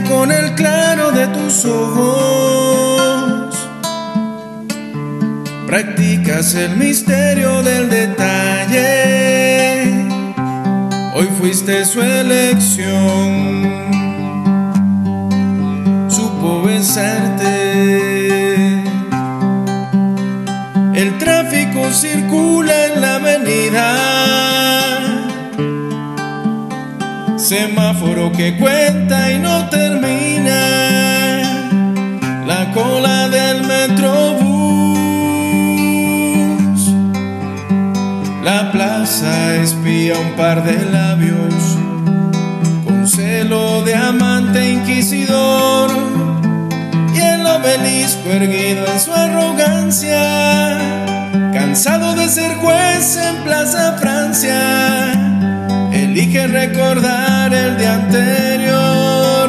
con el claro de tus ojos. Practicas el misterio del detalle. Hoy fuiste su elección. Supo besarte. El tráfico circula en la avenida. Semáforo que cuenta y no termina. La cola del metrobús. La plaza espía un par de labios con celo de amante inquisidor. Y el obelisco erguido en su arrogancia, cansado de ser juez en Plaza Francia, elige recordar el día anterior.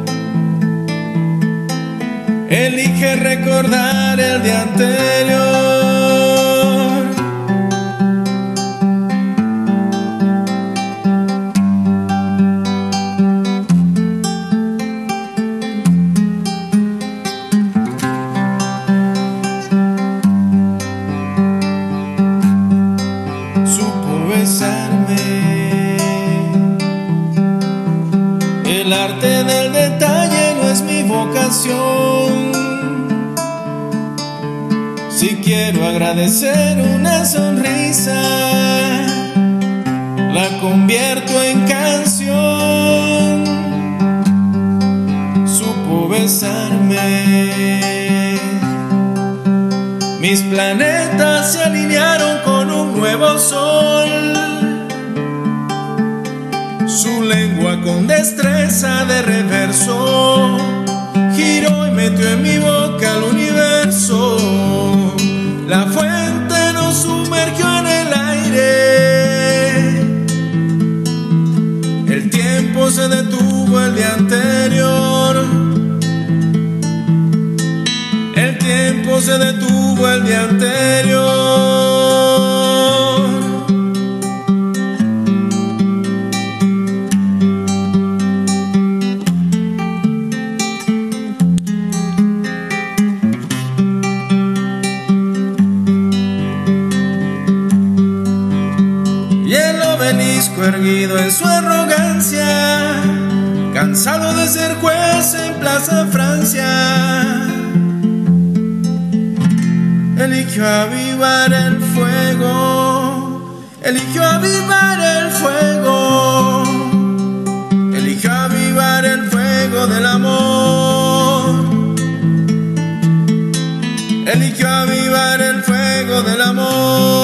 Elige recordar el día anterior. Supo besarme. El arte del detalle no es mi vocación. Si quiero agradecer una sonrisa, la convierto en canción. Supo besarme. Mis planetas se alinearon con un nuevo sol. Su lengua con destreza de reverso giró y metió en mi boca el universo. La fuente nos sumergió en el aire. El tiempo se detuvo el día anterior. El tiempo se detuvo el día anterior. Y el obelisco erguido en su arrogancia, cansado de ser juez en Plaza Francia, eligió avivar el fuego. Eligió avivar el fuego. Eligió avivar el fuego del amor. Eligió avivar el fuego del amor.